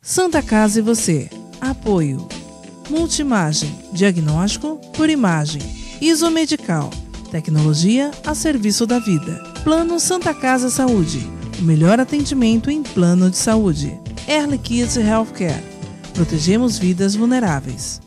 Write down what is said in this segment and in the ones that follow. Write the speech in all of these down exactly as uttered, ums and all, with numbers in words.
Santa Casa e você. Apoio. Multimagem. Diagnóstico por imagem. Isomedical. Tecnologia a serviço da vida. Plano Santa Casa Saúde. O melhor atendimento em plano de saúde. Early Kids Healthcare. Protegemos vidas vulneráveis.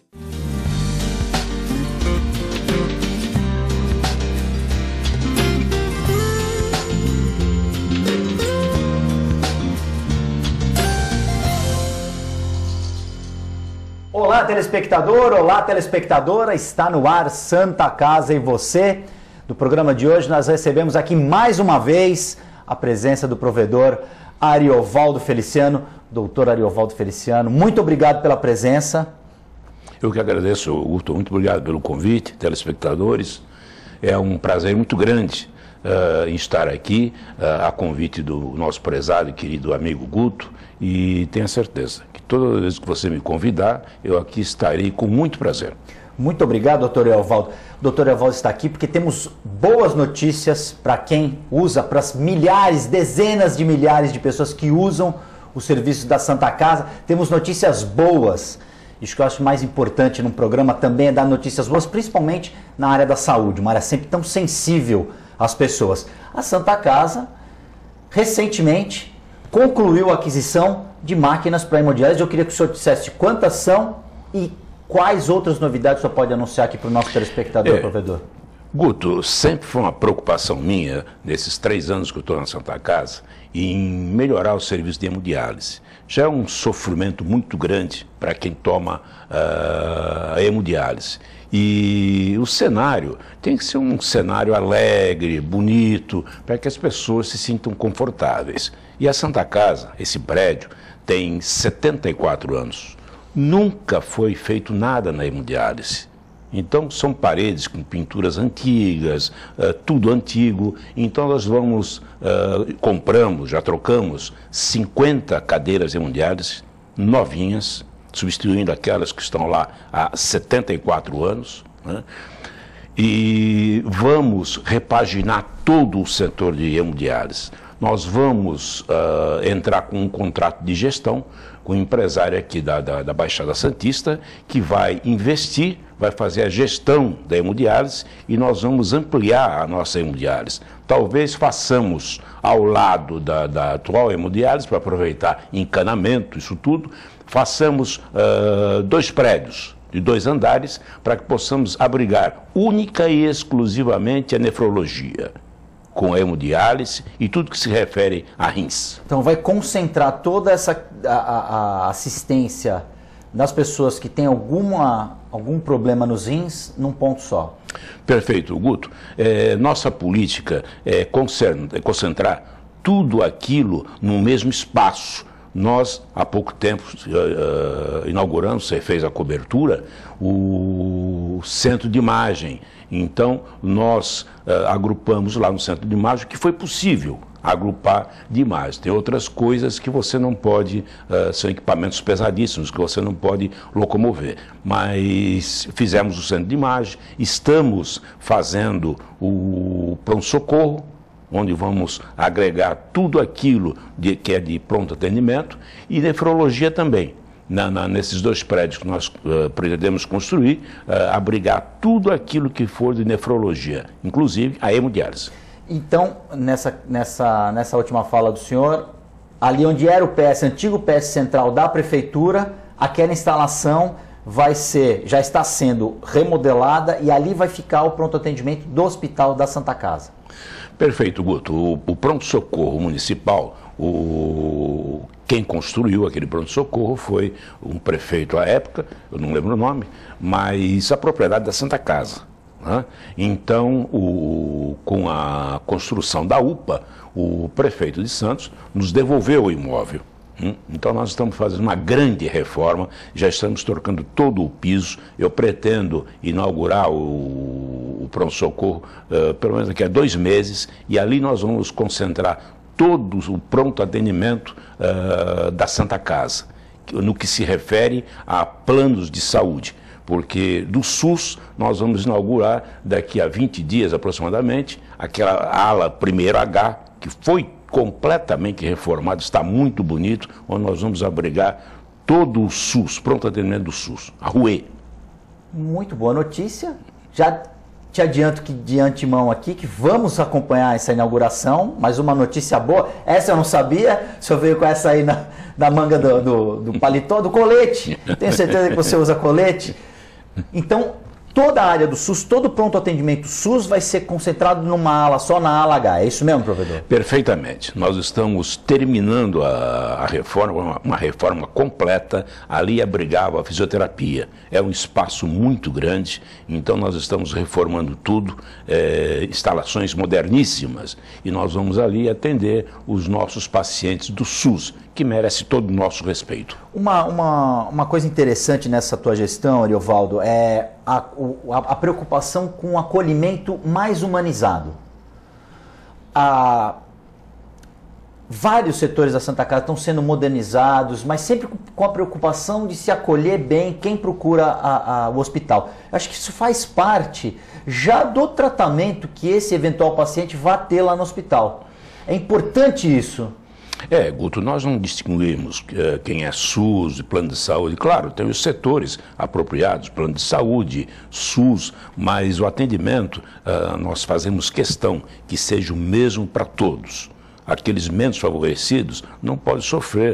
Olá, telespectador, olá, telespectadora, está no ar Santa Casa e você. No programa de hoje nós recebemos aqui mais uma vez a presença do provedor Ariovaldo Feliciano. Doutor Ariovaldo Feliciano, muito obrigado pela presença. Eu que agradeço, Guto, muito obrigado pelo convite, telespectadores. É um prazer muito grande uh, em estar aqui, uh, a convite do nosso prezado e querido amigo Guto, e tenha certeza que toda vez que você me convidar, eu aqui estarei com muito prazer. Muito obrigado, doutor Ariovaldo. O doutor Ariovaldo está aqui porque temos boas notícias para quem usa, para as milhares, dezenas de milhares de pessoas que usam o serviço da Santa Casa. Temos notícias boas. Isso que eu acho mais importante num programa também é dar notícias boas, principalmente na área da saúde, uma área sempre tão sensível às pessoas. A Santa Casa, recentemente, concluiu a aquisição de máquinas para hemodiálise. Eu queria que o senhor dissesse quantas são e quais outras novidades o senhor pode anunciar aqui para o nosso telespectador, é, provedor? Guto, sempre foi uma preocupação minha, nesses três anos que eu estou na Santa Casa, em melhorar o serviço de hemodiálise. Já é um sofrimento muito grande para quem toma uh, a hemodiálise. E o cenário tem que ser um cenário alegre, bonito, para que as pessoas se sintam confortáveis. E a Santa Casa, esse prédio, tem setenta e quatro anos. Nunca foi feito nada na hemodiálise. Então, são paredes com pinturas antigas, uh, tudo antigo. Então, nós vamos, uh, compramos, já trocamos cinquenta cadeiras de hemodiálise novinhas, substituindo aquelas que estão lá há setenta e quatro anos, né? E vamos repaginar todo o setor de hemodiálise. Nós vamos uh, entrar com um contrato de gestão com um empresário aqui da, da, da Baixada Santista, que vai investir, vai fazer a gestão da hemodiálise e nós vamos ampliar a nossa hemodiálise. Talvez façamos ao lado da, da atual hemodiálise, para aproveitar encanamento, isso tudo, façamos uh, dois prédios de dois andares para que possamos abrigar única e exclusivamente a nefrologia, com a hemodiálise e tudo que se refere a rins. Então vai concentrar toda essa a, a, a assistência das pessoas que têm alguma, algum problema nos rins num ponto só. Perfeito, Guto. É, nossa política é, concern, é concentrar tudo aquilo no mesmo espaço. Nós, há pouco tempo, uh, uh, inauguramos, você fez a cobertura, o centro de imagem. Então, nós uh, agrupamos lá no centro de imagem, que foi possível agrupar de imagens. Tem outras coisas que você não pode, uh, são equipamentos pesadíssimos, que você não pode locomover. Mas fizemos o centro de imagem, estamos fazendo o pronto-socorro, onde vamos agregar tudo aquilo de, que é de pronto atendimento, e nefrologia também. Na, na, nesses dois prédios que nós uh, pretendemos construir, uh, abrigar tudo aquilo que for de nefrologia, inclusive a hemodiálise. Então, nessa, nessa, nessa última fala do senhor, ali onde era o P S, antigo P S central da prefeitura, aquela instalação vai ser, já está sendo remodelada e ali vai ficar o pronto atendimento do Hospital da Santa Casa. Perfeito, Guto. O, o pronto-socorro municipal, o, quem construiu aquele pronto-socorro foi um prefeito à época, eu não lembro o nome, mas a propriedade da Santa Casa, né? Então, o, com a construção da U P A, o prefeito de Santos nos devolveu o imóvel. Então nós estamos fazendo uma grande reforma, já estamos trocando todo o piso. Eu pretendo inaugurar o, o pronto-socorro uh, pelo menos daqui a dois meses e ali nós vamos concentrar todo o pronto atendimento uh, da Santa Casa, no que se refere a planos de saúde. Porque do SUS nós vamos inaugurar daqui a vinte dias aproximadamente aquela ala primeiro H, que foi completamente reformado, está muito bonito, onde nós vamos abrigar todo o SUS, pronto atendimento do SUS, a Ruê. Muito boa notícia. Já te adianto que de antemão aqui que vamos acompanhar essa inauguração, mas uma notícia boa, essa eu não sabia, o senhor veio com essa aí na, na manga do, do, do paletó, do colete, tenho certeza que você usa colete. Então, toda a área do SUS, todo o pronto atendimento SUS vai ser concentrado numa ala só, na ala H, é isso mesmo, provedor? Perfeitamente. Nós estamos terminando a, a reforma, uma, uma reforma completa, ali abrigava a fisioterapia. É um espaço muito grande, então nós estamos reformando tudo, é, instalações moderníssimas, e nós vamos ali atender os nossos pacientes do SUS, que merece todo o nosso respeito. Uma, uma, uma coisa interessante nessa tua gestão, Ariovaldo, é a, a, a preocupação com o acolhimento mais humanizado. A, vários setores da Santa Casa estão sendo modernizados, mas sempre com a preocupação de se acolher bem quem procura a, a, o hospital. Acho que isso faz parte já do tratamento que esse eventual paciente vai ter lá no hospital. É importante isso. É, Guto, nós não distinguimos uh, quem é SUS e plano de saúde. Claro, tem os setores apropriados, plano de saúde, SUS, mas o atendimento, uh, nós fazemos questão que seja o mesmo para todos. Aqueles menos favorecidos não podem sofrer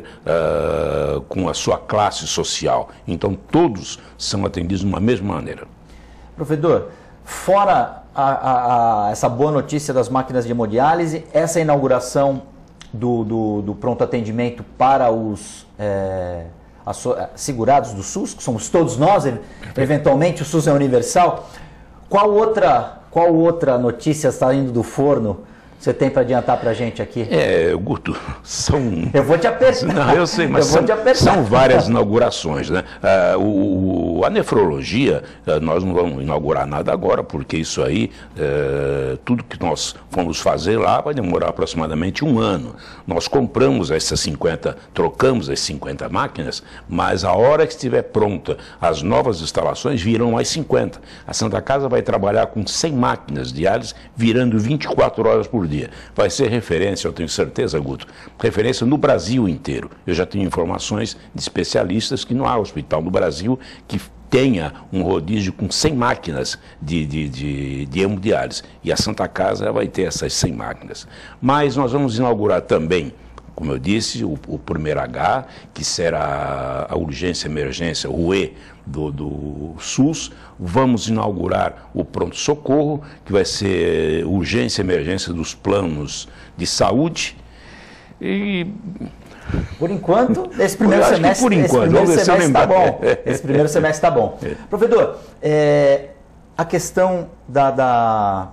uh, com a sua classe social. Então, todos são atendidos de uma mesma maneira. Provedor, fora a, a, a, essa boa notícia das máquinas de hemodiálise, essa inauguração Do, do, do pronto atendimento para os é, segurados do SUS, que somos todos nós, eventualmente o SUS é universal. Qual outra, qual outra notícia está indo do forno você tem para adiantar para a gente aqui? É, Guto, são... Eu vou te apertar. Não, eu sei, mas eu são, são várias inaugurações, né? Ah, o, a nefrologia, nós não vamos inaugurar nada agora, porque isso aí, é, tudo que nós vamos fazer lá vai demorar aproximadamente um ano. Nós compramos essas cinquenta, trocamos as cinquenta máquinas, mas a hora que estiver pronta as novas instalações, virão mais cinquenta. A Santa Casa vai trabalhar com cem máquinas diárias, virando vinte e quatro horas por dia. Vai ser referência, eu tenho certeza, Guto, referência no Brasil inteiro. Eu já tenho informações de especialistas que não há hospital no Brasil que tenha um rodízio com cem máquinas de, de, de, de hemodiálise. E a Santa Casa vai ter essas cem máquinas. Mas nós vamos inaugurar também, como eu disse, o, o primeiro H, que será a urgência emergência, o E do, do SUS. Vamos inaugurar o pronto-socorro, que vai ser urgência emergência dos planos de saúde. E... Por enquanto, esse primeiro semestre, por enquanto, esse primeiro semestre está bom. Esse primeiro semestre está bom. É. Provedor, é, a questão da, da,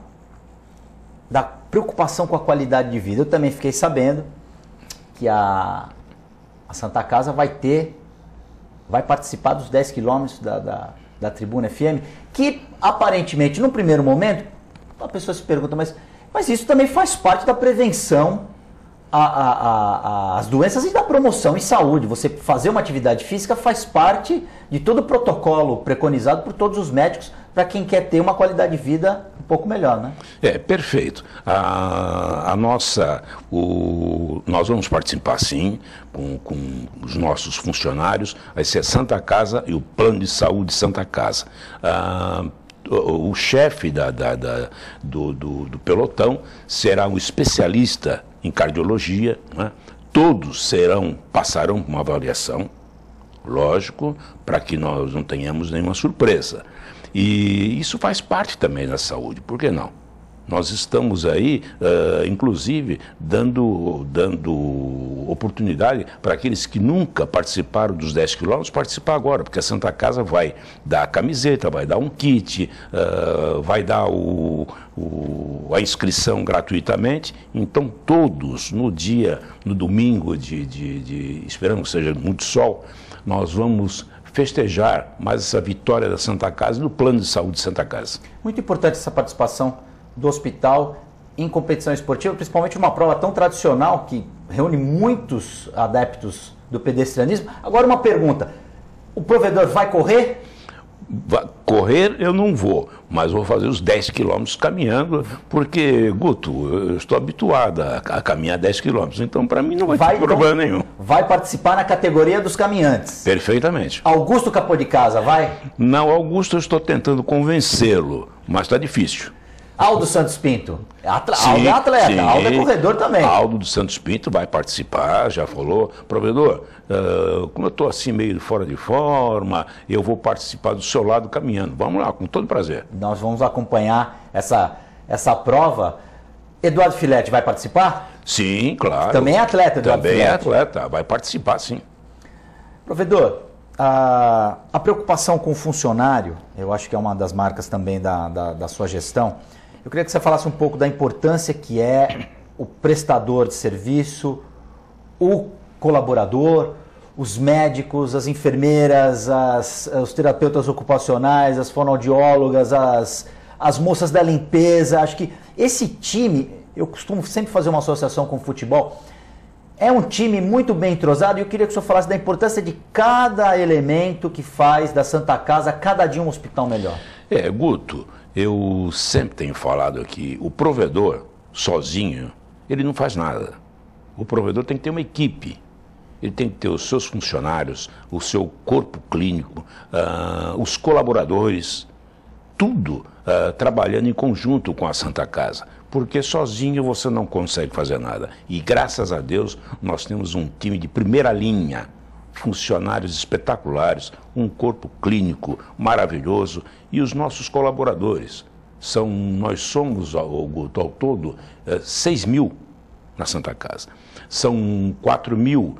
da preocupação com a qualidade de vida, eu também fiquei sabendo que a, a Santa Casa vai ter, vai participar dos dez quilômetros da, da, da Tribuna F M, que aparentemente, no primeiro momento, a pessoa se pergunta, mas, mas isso também faz parte da prevenção a, a, a, as doenças e da promoção em saúde. Você fazer uma atividade física faz parte de todo o protocolo preconizado por todos os médicos para quem quer ter uma qualidade de vida um pouco melhor, né? É, perfeito. A, a nossa, o, nós vamos participar sim com, com os nossos funcionários, vai ser a Santa Casa e o Plano de Saúde Santa Casa. Ah, o, o chefe da, da, da, do, do, do pelotão será um especialista em cardiologia, né? Todos serão, passarão por uma avaliação, lógico, para que nós não tenhamos nenhuma surpresa. E isso faz parte também da saúde, por que não? Nós estamos aí, uh, inclusive, dando, dando oportunidade para aqueles que nunca participaram dos dez quilômetros participar agora, porque a Santa Casa vai dar a camiseta, vai dar um kit, uh, vai dar o, o, a inscrição gratuitamente. Então, todos, no dia, no domingo, de, de, de, esperamos que seja muito sol, nós vamos festejar mais essa vitória da Santa Casa e do Plano de Saúde de Santa Casa. Muito importante essa participação do hospital em competição esportiva, principalmente uma prova tão tradicional que reúne muitos adeptos do pedestrianismo. Agora uma pergunta, o provedor vai correr? Correr eu não vou, mas vou fazer os dez quilômetros caminhando, porque, Guto, eu estou habituado a, a caminhar dez quilômetros, então para mim não vai, vai ter problema então, nenhum. Vai participar na categoria dos caminhantes? Perfeitamente. Augusto Capô de Casa, vai? Não, Augusto eu estou tentando convencê-lo, mas está difícil. Aldo Santos Pinto, Atla sim, Aldo é atleta, sim. Aldo é corredor também. Aldo dos Santos Pinto vai participar, já falou. Provedor, uh, como eu estou assim meio fora de forma, eu vou participar do seu lado caminhando. Vamos lá, com todo prazer. Nós vamos acompanhar essa, essa prova. Eduardo Filete vai participar? Sim, claro. Também é atleta, Eduardo Também Filete. é atleta, vai participar sim. Provedor, a, a preocupação com o funcionário, eu acho que é uma das marcas também da, da, da sua gestão. Eu queria que você falasse um pouco da importância que é o prestador de serviço, o colaborador, os médicos, as enfermeiras, as, os terapeutas ocupacionais, as fonoaudiólogas, as, as moças da limpeza. Acho que esse time, eu costumo sempre fazer uma associação com o futebol, é um time muito bem entrosado e eu queria que o senhor falasse da importância de cada elemento que faz da Santa Casa cada dia um hospital melhor. É, Guto, eu sempre tenho falado aqui, o provedor, sozinho, ele não faz nada. O provedor tem que ter uma equipe, ele tem que ter os seus funcionários, o seu corpo clínico, uh, os colaboradores, tudo uh, trabalhando em conjunto com a Santa Casa, porque sozinho você não consegue fazer nada. E graças a Deus nós temos um time de primeira linha, funcionários espetaculares, um corpo clínico maravilhoso e os nossos colaboradores. São, nós somos, ao, ao todo, seis mil na Santa Casa. São quatro mil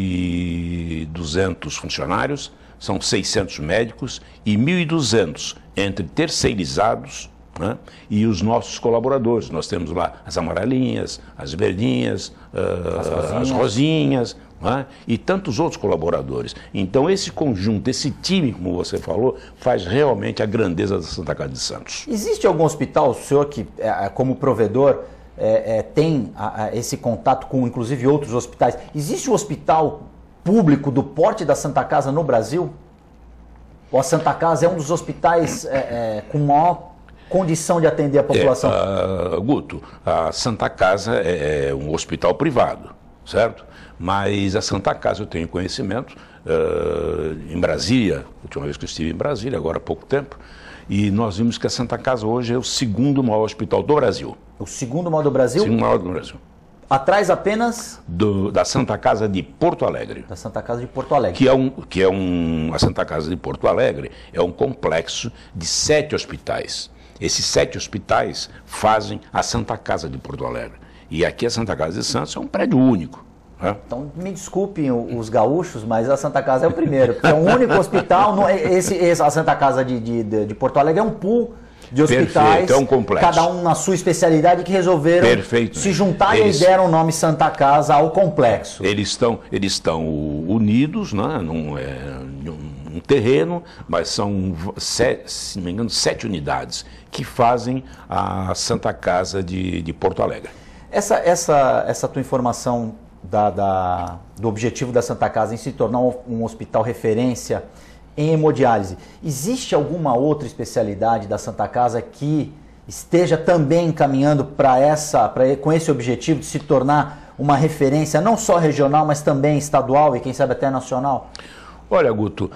e duzentos funcionários, são seiscentos médicos e mil e duzentos entre terceirizados, né, e os nossos colaboradores. Nós temos lá as amarelinhas, as verdinhas, uh, as rosinhas, as rosinhas né, e tantos outros colaboradores. Então esse conjunto, esse time, como você falou, faz realmente a grandeza da Santa Casa de Santos. Existe algum hospital, o senhor que, como provedor, é, é, tem a, a, esse contato com, inclusive, outros hospitais? Existe um hospital público do porte da Santa Casa no Brasil? Ou a Santa Casa é um dos hospitais é, é, com maior condição de atender a população? É, uh, Guto, a Santa Casa é, é um hospital privado, certo? Mas a Santa Casa, eu tenho conhecimento, uh, em Brasília, a última vez que eu estive em Brasília, agora há pouco tempo, e nós vimos que a Santa Casa hoje é o segundo maior hospital do Brasil. O segundo maior do Brasil? O segundo maior do Brasil. Atrás apenas? Do, da Santa Casa de Porto Alegre. Da Santa Casa de Porto Alegre. Que é um, que é um, a Santa Casa de Porto Alegre é um complexo de sete hospitais. Esses sete hospitais fazem a Santa Casa de Porto Alegre. E aqui a Santa Casa de Santos é um prédio único. Né? Então, me desculpem os gaúchos, mas a Santa Casa é o primeiro. É um único hospital. Não, esse, esse, a Santa Casa de, de, de Porto Alegre é um pool de hospitais. Perfeito, é um complexo. Cada um na sua especialidade que resolveram Perfeito, se juntar eles, e deram o nome Santa Casa ao complexo. Eles estão, eles estão unidos, né? Num, é, num terreno, mas são, sete, se não me engano, sete unidades que fazem a Santa Casa de, de Porto Alegre. Essa, essa, essa tua informação da, da, do objetivo da Santa Casa em se tornar um, um hospital referência em hemodiálise, existe alguma outra especialidade da Santa Casa que esteja também encaminhando para essa, pra, com esse objetivo de se tornar uma referência não só regional, mas também estadual e quem sabe até nacional? Olha, Guto,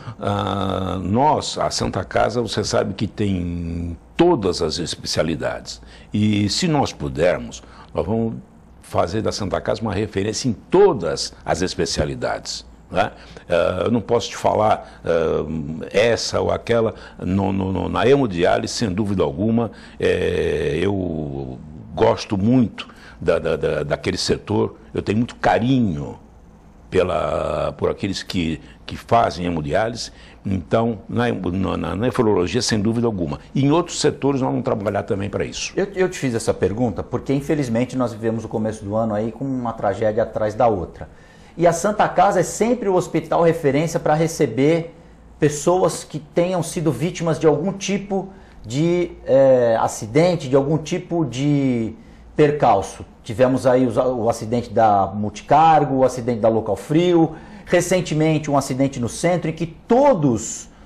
uh, nós, a Santa Casa, você sabe que tem todas as especialidades. E se nós pudermos, nós vamos fazer da Santa Casa uma referência em todas as especialidades. Né? Uh, eu não posso te falar uh, essa ou aquela, no, no, na hemodiálise, sem dúvida alguma. É, eu gosto muito da, da, da, daquele setor, eu tenho muito carinho Pela, por aqueles que, que fazem hemodiálise, então, na, na, na nefrologia, sem dúvida alguma. E em outros setores nós vamos trabalhar também para isso. Eu, eu te fiz essa pergunta porque, infelizmente, nós vivemos o começo do ano aí com uma tragédia atrás da outra. E a Santa Casa é sempre o hospital referência para receber pessoas que tenham sido vítimas de algum tipo de é, acidente, de algum tipo de percalço. Tivemos aí o, o acidente da Multicargo, o acidente da Local Frio, recentemente um acidente no centro em que todos,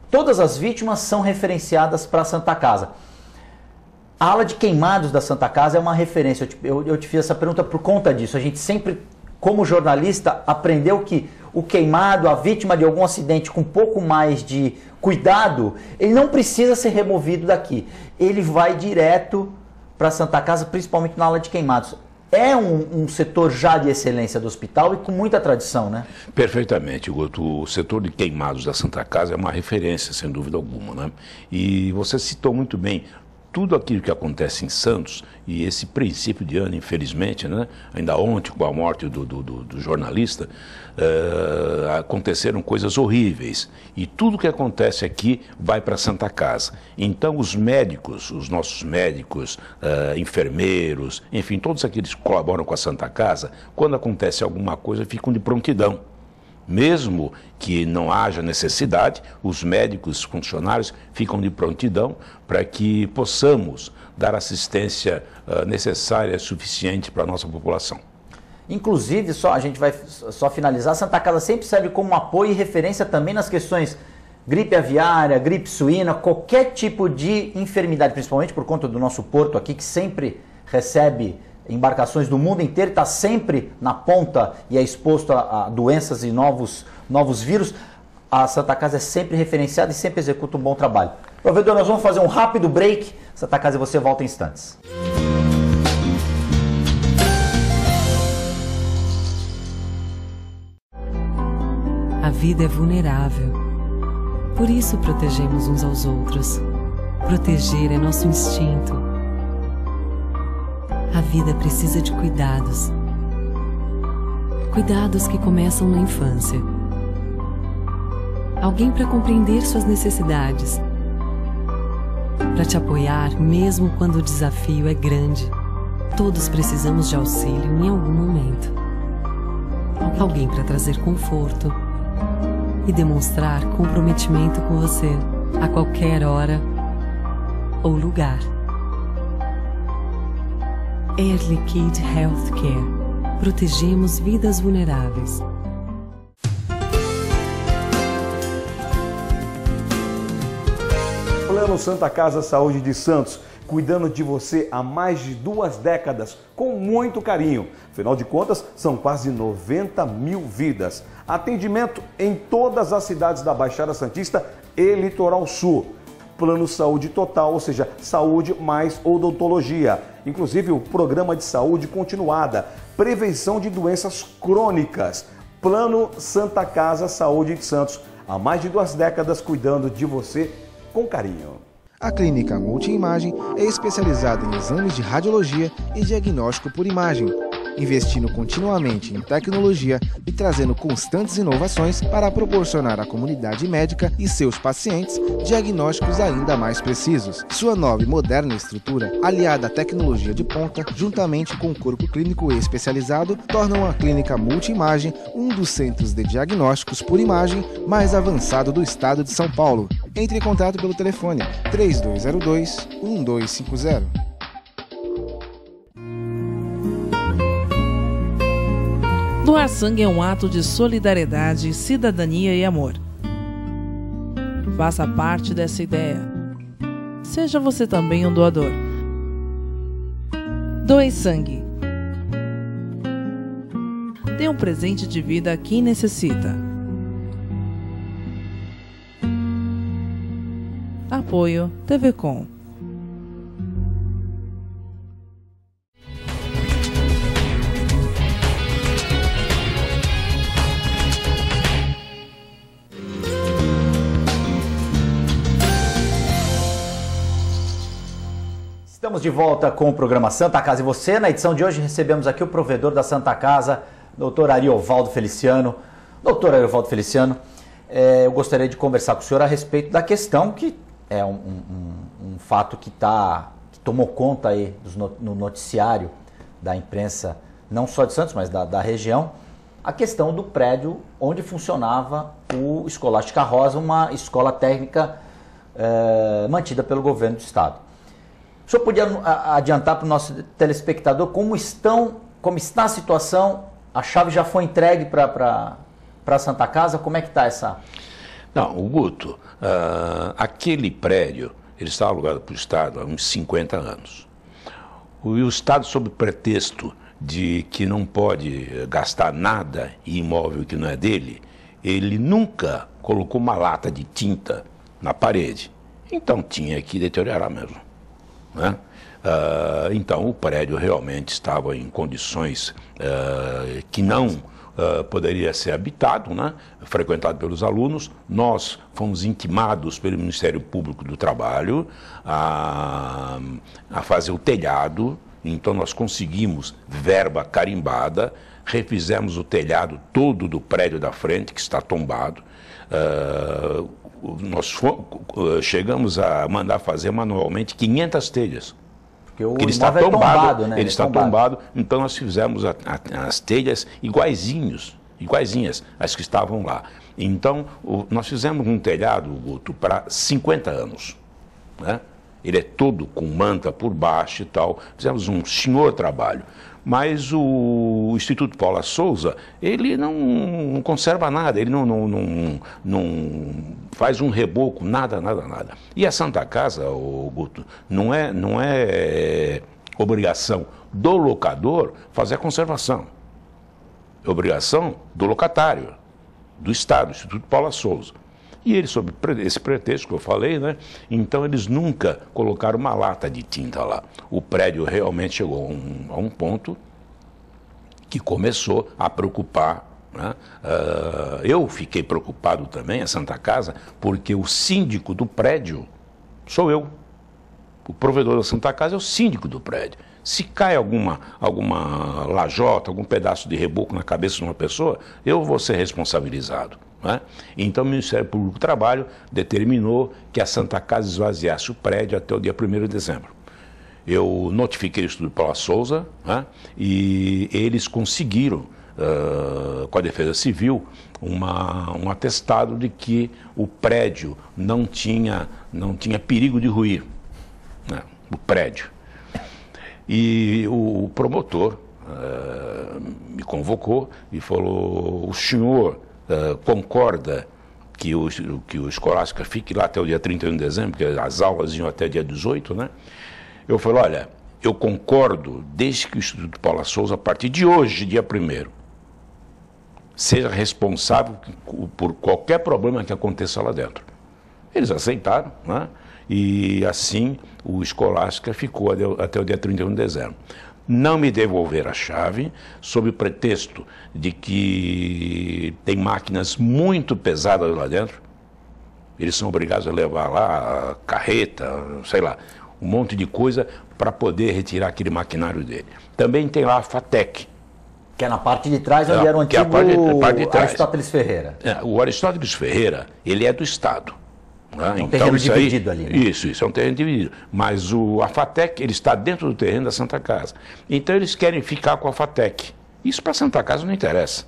todas as vítimas são referenciadas para a Santa Casa. A ala de queimados da Santa Casa é uma referência. Eu te, eu, eu te fiz essa pergunta por conta disso. A gente sempre, como jornalista, aprendeu que o queimado, a vítima de algum acidente com um pouco mais de cuidado, ele não precisa ser removido daqui. Ele vai direto para a Santa Casa, principalmente na ala de queimados. É um, um setor já de excelência do hospital e com muita tradição, né? Perfeitamente, Guto. O setor de queimados da Santa Casa é uma referência, sem dúvida alguma, né? E você citou muito bem tudo aquilo que acontece em Santos, e esse princípio de ano, infelizmente, né, ainda ontem, com a morte do, do, do jornalista, uh, aconteceram coisas horríveis. E tudo que acontece aqui vai para a Santa Casa. Então, os médicos, os nossos médicos, uh, enfermeiros, enfim, todos aqueles que colaboram com a Santa Casa, quando acontece alguma coisa, ficam de prontidão. Mesmo que não haja necessidade, os médicos funcionários ficam de prontidão para que possamos dar assistência uh, necessária e suficiente para a nossa população. Inclusive, só, a gente vai só finalizar, a Santa Casa sempre serve como apoio e referência também nas questões gripe aviária, gripe suína, qualquer tipo de enfermidade, principalmente por conta do nosso porto aqui, que sempre recebe embarcações do mundo inteiro, está sempre na ponta e é exposto a, a doenças e novos, novos vírus. A Santa Casa é sempre referenciada e sempre executa um bom trabalho. Provedor, nós vamos fazer um rápido break. Santa Casa e você volta em instantes. A vida é vulnerável. Por isso protegemos uns aos outros. Proteger é nosso instinto. A vida precisa de cuidados. Cuidados que começam na infância. Alguém para compreender suas necessidades. Para te apoiar mesmo quando o desafio é grande. Todos precisamos de auxílio em algum momento. Alguém para trazer conforto e demonstrar comprometimento com você a qualquer hora ou lugar. Air Liquide Healthcare. Protegemos vidas vulneráveis. Plano Santa Casa Saúde de Santos, cuidando de você há mais de duas décadas, com muito carinho. Afinal de contas, são quase noventa mil vidas. Atendimento em todas as cidades da Baixada Santista e Litoral Sul. Plano Saúde Total, ou seja, saúde mais odontologia. Inclusive o programa de saúde continuada, prevenção de doenças crônicas. Plano Santa Casa Saúde de Santos, há mais de duas décadas cuidando de você com carinho. A Clínica Multiimagem é especializada em exames de radiologia e diagnóstico por imagem, investindo continuamente em tecnologia e trazendo constantes inovações para proporcionar à comunidade médica e seus pacientes diagnósticos ainda mais precisos. Sua nova e moderna estrutura, aliada à tecnologia de ponta, juntamente com o corpo clínico especializado, tornam a Clínica Multiimagem um dos centros de diagnósticos por imagem mais avançado do estado de São Paulo. Entre em contato pelo telefone três dois zero dois, um dois cinco zero. Doar sangue é um ato de solidariedade, cidadania e amor. Faça parte dessa ideia. Seja você também um doador. Doe sangue. Dê um presente de vida a quem necessita. Apoio T V Com. Estamos de volta com o programa Santa Casa e Você. Na edição de hoje recebemos aqui o provedor da Santa Casa, doutor Ariovaldo Feliciano. Doutor Ariovaldo Feliciano, é, eu gostaria de conversar com o senhor a respeito da questão que é um, um, um fato que, tá, que tomou conta aí dos no, no noticiário da imprensa, não só de Santos, mas da, da região, a questão do prédio onde funcionava o Escolástica Rosa, uma escola técnica é, mantida pelo governo do estado. O senhor podia adiantar para o nosso telespectador como, estão, como está a situação? A chave já foi entregue para a Santa Casa? Como é que está essa... Não, o Guto, uh, aquele prédio, ele está alugado para o Estado há uns cinquenta anos. O, o Estado, sob pretexto de que não pode gastar nada em imóvel que não é dele, ele nunca colocou uma lata de tinta na parede. Então tinha que deteriorar mesmo, né? Uh, então o prédio realmente estava em condições uh, que não uh, poderia ser habitado, né? Frequentado pelos alunos. Nós fomos intimados pelo Ministério Público do Trabalho a, a fazer o telhado. Então nós conseguimos verba carimbada, refizemos o telhado todo do prédio da frente, que está tombado. Uh, nós fomos, uh, chegamos a mandar fazer manualmente quinhentas telhas. Porque ele está tombado, tombado, tombado, né? ele está tombado. tombado, então nós fizemos a, a, as telhas iguaizinhos, iguaizinhas as que estavam lá. Então, o, nós fizemos um telhado, Guto, para cinquenta anos, né? Ele é todo com manta por baixo e tal. Fizemos um senhor trabalho. Mas o Instituto Paula Souza, ele não, não conserva nada, ele não, não, não, não faz um reboco, nada, nada, nada. E a Santa Casa, o Guto, não é, não é obrigação do locador fazer a conservação. É obrigação do locatário, do Estado, Instituto Paula Souza. E eles, sob esse pretexto que eu falei, né? Então eles nunca colocaram uma lata de tinta lá. O prédio realmente chegou a um, a um ponto que começou a preocupar, né? Uh, eu fiquei preocupado também, a Santa Casa, porque o síndico do prédio sou eu. O provedor da Santa Casa é o síndico do prédio. Se cai alguma, alguma lajota, algum pedaço de reboco na cabeça de uma pessoa, eu vou ser responsabilizado. Né? Então o Ministério Público do Trabalho determinou que a Santa Casa esvaziasse o prédio até o dia primeiro de dezembro. Eu notifiquei o Instituto Paula Souza, né? E eles conseguiram, uh, com a Defesa Civil, uma, um atestado de que o prédio não tinha, não tinha perigo de ruir, né? O prédio. E o promotor uh, me convocou e falou: o senhor Uh, concorda que o, que o Escolástica fique lá até o dia trinta e um de dezembro, porque as aulas iam até dia dezoito, né? Eu falei: olha, eu concordo desde que o Instituto Paula Souza, a partir de hoje, dia primeiro, seja responsável por qualquer problema que aconteça lá dentro. Eles aceitaram, né? E assim o Escolástica ficou até o dia trinta e um de dezembro. Não me devolveram a chave, sob o pretexto de que tem máquinas muito pesadas lá dentro. Eles são obrigados a levar lá a carreta, sei lá, um monte de coisa para poder retirar aquele maquinário dele. Também tem lá a FATEC. Que é na parte de trás, onde é, era o antigo é parte de, parte de trás. Aristóteles Ferreira. É, o Aristóteles Ferreira, ele é do Estado. Né? É um então, terreno isso dividido aí, ali. Né? Isso, isso, é um terreno dividido. Mas o, a FATEC, ele está dentro do terreno da Santa Casa. Então eles querem ficar com a FATEC. Isso para a Santa Casa não interessa.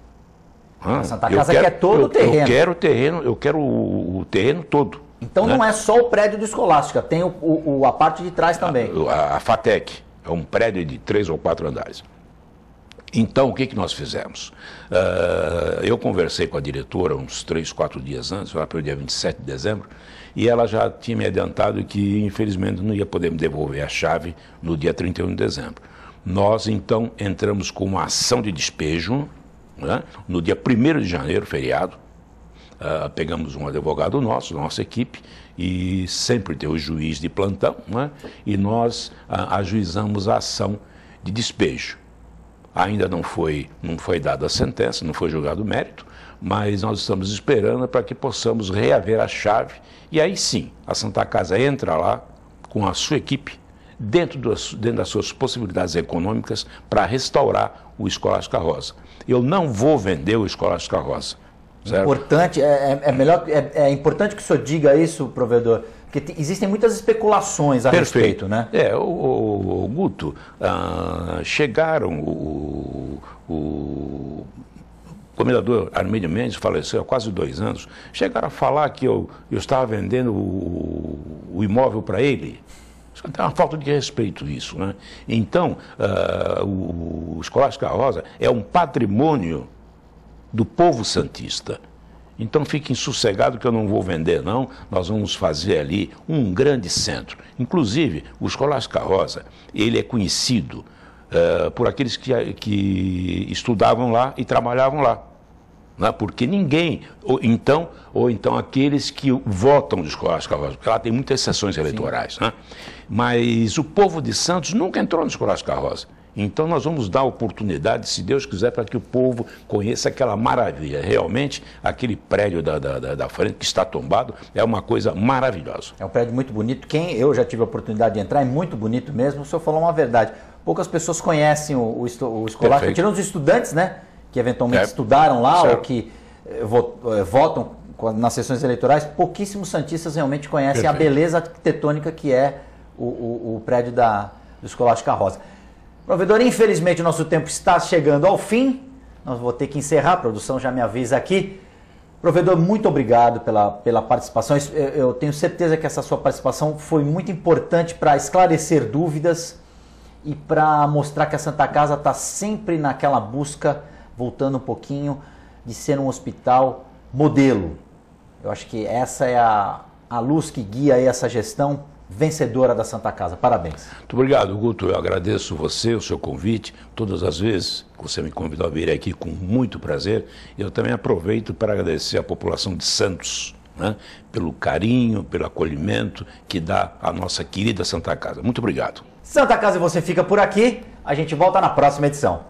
A Santa Casa quer todo eu, o terreno. Eu quero o terreno, eu quero o, o terreno todo. Então né? Não é só o prédio do Escolástica, tem o, o, a parte de trás também. A, a, a FATEC é um prédio de três ou quatro andares. Então, o que, que nós fizemos? Uh, eu conversei com a diretora uns três, quatro dias antes, lá para o dia vinte e sete de dezembro, e ela já tinha me adiantado que, infelizmente, não ia poder me devolver a chave no dia trinta e um de dezembro. Nós, então, entramos com uma ação de despejo, né? No dia primeiro de janeiro, feriado. Uh, pegamos um advogado nosso, nossa equipe, e sempre tem o juiz de plantão, né? E nós uh, ajuizamos a ação de despejo. Ainda não foi, não foi dada a sentença, não foi julgado o mérito, mas nós estamos esperando para que possamos reaver a chave e aí sim, a Santa Casa entra lá com a sua equipe, dentro, do, dentro das suas possibilidades econômicas, para restaurar o Escolástica Rosa. Eu não vou vender o Escolástica Rosa. Certo? Importante, é, é, melhor, é, é importante que o senhor diga isso, provedor, porque te, existem muitas especulações a Perfeito. respeito, né? É, o, o, o Guto, ah, chegaram, o, o comendador Armínio Mendes faleceu há quase dois anos, chegaram a falar que eu, eu estava vendendo o, o imóvel para ele. É uma falta de respeito isso, né? Então, ah, o, o Escolástica Rosa é um patrimônio do povo santista. Então fiquem sossegados que eu não vou vender, não. Nós vamos fazer ali um grande centro. Inclusive, o Escolástico Rosa, ele é conhecido uh, por aqueles que, que estudavam lá e trabalhavam lá. Né? Porque ninguém, ou então, ou então aqueles que votam do Escolástico Rosa, porque lá tem muitas sessões eleitorais. Né? Mas o povo de Santos nunca entrou no Escolástico Rosa. Então nós vamos dar oportunidade, se Deus quiser, para que o povo conheça aquela maravilha. Realmente, aquele prédio da, da, da frente que está tombado é uma coisa maravilhosa. É um prédio muito bonito. Quem eu já tive a oportunidade de entrar, é muito bonito mesmo. O senhor falou uma verdade. Poucas pessoas conhecem o, o, o Escolástico, tirando os estudantes, né? Que eventualmente é. estudaram lá certo. ou que eh, votam nas sessões eleitorais. Pouquíssimos santistas realmente conhecem Perfeito. a beleza arquitetônica que é o, o, o prédio da, do Escolástico Rosa. Provedor, infelizmente o nosso tempo está chegando ao fim, nós vou ter que encerrar, a produção já me avisa aqui. Provedor, muito obrigado pela, pela participação, eu, eu tenho certeza que essa sua participação foi muito importante para esclarecer dúvidas e para mostrar que a Santa Casa está sempre naquela busca, voltando um pouquinho, de ser um hospital modelo. Eu acho que essa é a, a luz que guia aí essa gestão vencedora da Santa Casa. Parabéns. Muito obrigado, Guto. Eu agradeço você, o seu convite. Todas as vezes que você me convidou a vir aqui, com muito prazer. Eu também aproveito para agradecer à população de Santos, né, pelo carinho, pelo acolhimento que dá à nossa querida Santa Casa. Muito obrigado. Santa Casa e você fica por aqui. A gente volta na próxima edição.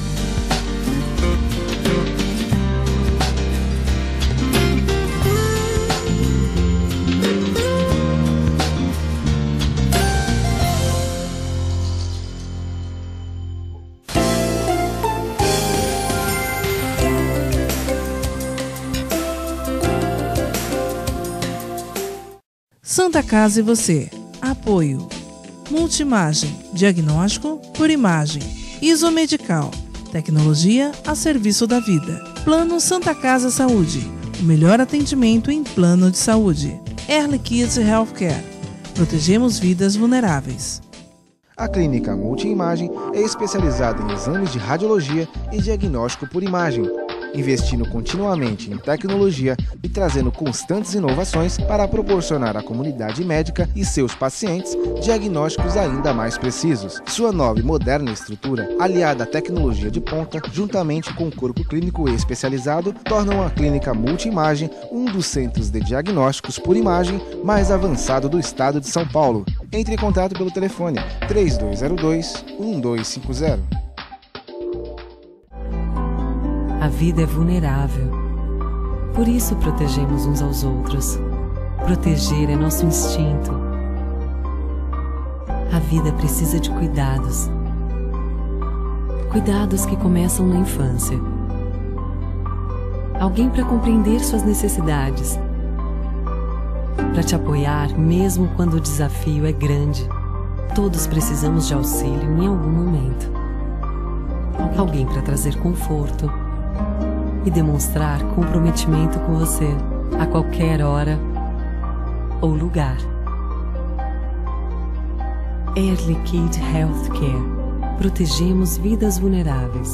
Santa Casa e você. Apoio. Multimagem. Diagnóstico por imagem. Isomedical. Tecnologia a serviço da vida. Plano Santa Casa Saúde. O melhor atendimento em plano de saúde. Early Kids Healthcare. Protegemos vidas vulneráveis. A Clínica Multimagem é especializada em exames de radiologia e diagnóstico por imagem, investindo continuamente em tecnologia e trazendo constantes inovações para proporcionar à comunidade médica e seus pacientes diagnósticos ainda mais precisos. Sua nova e moderna estrutura, aliada à tecnologia de ponta, juntamente com o corpo clínico especializado, tornam a Clínica Multimagem um dos centros de diagnósticos por imagem mais avançado do estado de São Paulo. Entre em contato pelo telefone três dois zero dois, um dois cinco zero. A vida é vulnerável. Por isso protegemos uns aos outros. Proteger é nosso instinto. A vida precisa de cuidados. Cuidados que começam na infância. Alguém para compreender suas necessidades. Para te apoiar mesmo quando o desafio é grande. Todos precisamos de auxílio em algum momento. Alguém para trazer conforto e demonstrar comprometimento com você a qualquer hora ou lugar. Early Kid Healthcare. Protegemos vidas vulneráveis.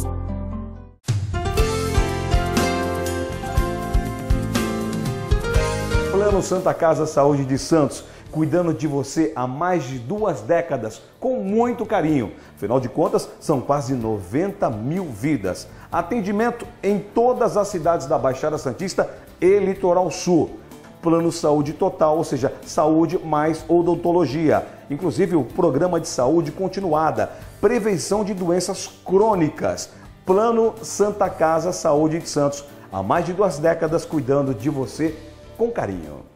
Plano Santa Casa Saúde de Santos, cuidando de você há mais de duas décadas, com muito carinho. Afinal de contas, são quase noventa mil vidas. Atendimento em todas as cidades da Baixada Santista e Litoral Sul. Plano Saúde Total, ou seja, saúde mais odontologia. Inclusive o programa de saúde continuada, prevenção de doenças crônicas. Plano Santa Casa Saúde de Santos, há mais de duas décadas cuidando de você com carinho.